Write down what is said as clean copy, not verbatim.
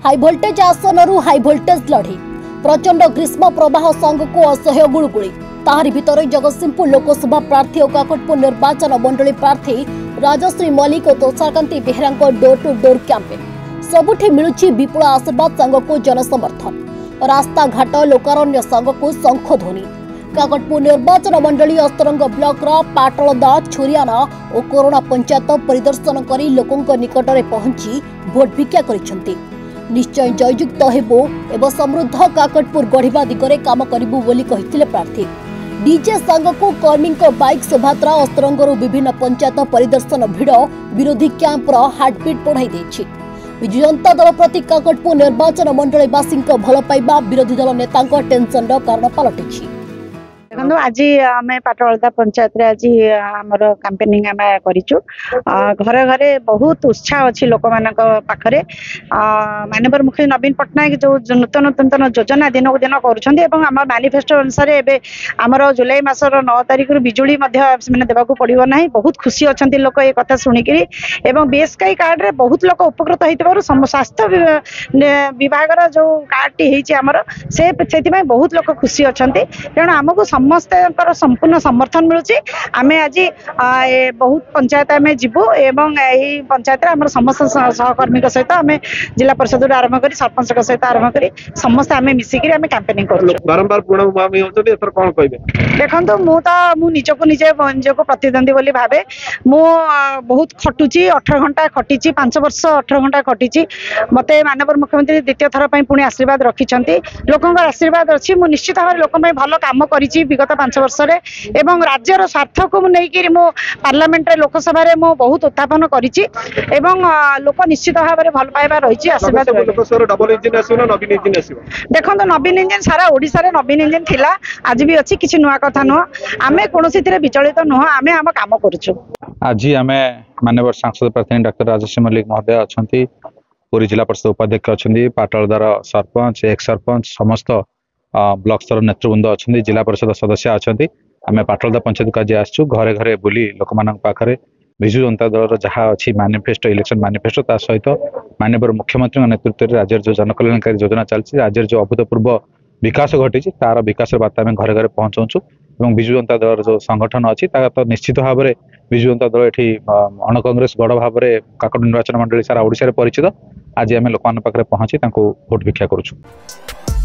High voltage आसनरू high voltage लड़े प्रचंड ग्रीष्म प्रवाह संघ को असह्य गुड़गुड़ी ताहारी भितर जगतसिंहपुर लोकसभा प्रार्थी और काकटपुर निर्वाचन मंडली प्रार्थी राजश्री मल्लिक और Tusharkanti Behera door to door campaign सबुठी मिलुछि विपुल आशीर्वाद संघ को जनसमर्थन और रास्ता घाट लोकारण्य संघ को शंख ध्वनि। काकटपुर निर्वाचन मंडली अस्तरंग ब्लॉक पाटलदा छुरियाना और कोरोना पंचायत परिदर्शन करी लोकंक निकटरे पहुंची भोट भिक्षा करिसेंती। निश्चय जययुक्त हेबो एवं समृद्ध काकटपुर गढ़िबा दिगरे काम करिबु बोली कहिथिले प्रार्थी। डीजे संघ को कर्मी बाइक शोभायात्रा अस्तरंगरू विभिन्न पंचायत परिदर्शन भिड़ विरोधी कैंपर हार्टबीट बढ़ाई देछि। विजु जनता दल प्रति काकटपुर निर्वाचन मंडलीवासी भल पाइबा विरोधी दल नेता टेंशन कारण पलटिछि। देखो आज आम पाटलदा पंचायत रे आज आमर कैंपेनिंग आम करिचु घरे घरे बहुत उत्साह अच्छी लोक मान पाखरे माननीय मुख्यमंत्री नवीन पट्टनायक जो नूतन नूतन योजना दिन को दिन कर मैनिफेस्टो अनुसार एवं आमर जुलाई मासर 9 तारिख बिजुली देवाक पड़ो ना बहुत खुशी अच्छा लोक ये कथा शुणिक बीएसके कार्ड रे बहुत लोक उपकृत हो स्वास्थ्य विभाग जो कार्ड टी आमर से बहुत लोक खुशी अच्छा तेणु आमको समस्त संपूर्ण समर्थन मिलूँ। आम आज बहुत पंचायत आम जीवु एवं यही पंचायत आम समस्त सहकर्मी सहित आम जिला परिषद आरंभ कर सरपंच सहित आरंभ कर समस्त आम मिसिक कैंपेनिंग कर देखो मु निजक निजे निजक प्रतिद्वंदी बोली भावे मु बहुत खटुची 18 घंटा खटी 5 वर्ष 18 घंटा खटी मत माननीय मुख्यमंत्री द्वितीय थर पुणी आशीर्वाद रखिंट लोकों आशीर्वाद अच्छी मु निश्चित भाव लोक भल कम करी विगत 5 वर्ष एवं राज्यर स्वार्थ को नहीं मो पार्लियामेंट लोकसभा मु बहुत उत्थापन करी लोक निश्चित भाव में भल पाइबा रही आशीर्वाद देखो नवीन इंजिन सारा ओडिशा रे नवीन इंजिन थिला आज भी अच्छी किसी नुआ कथा नुह आम कौन विचलित नुह आम आम काम करुचु। आज आम माननीय सांसद प्रार्थी डॉक्टर राजश्री मल्लिक महोदय अच्छा पुरी जिला परिषद उपाध्यक्ष अच्छा पाटलदार सरपंच एक सरपंच समस्त ब्लॉक स्तर नेतृवृंद अच्छा जिला परिषद सदस्य अच्छा आम पाटलदा पंचायत को आज आसचु घरे घरे बुली लोक पाखे विजु जनता दल जहाँ अच्छी मैनिफेस्टो इलेक्शन मैनिफेस्टो ता सहित माननीय मुख्यमंत्री नेतृत्व में राज्य जो जनकल्याणकारी योजना चलती राज्य जो अभूतपूर्व विकास घटी तार विकास बार्ता आम घरे घरे पहुंचाऊँ और विजु जनता दल जो संगठन अच्छी तो निश्चित भाव में विजु जनता दल ये अण कांग्रेस गढ़ भाव में काकट निर्वाचन मंडली सारा ओडिशा रे परिचित आज आम लोक पाखे पहुंची भोट भिक्षा करुछु।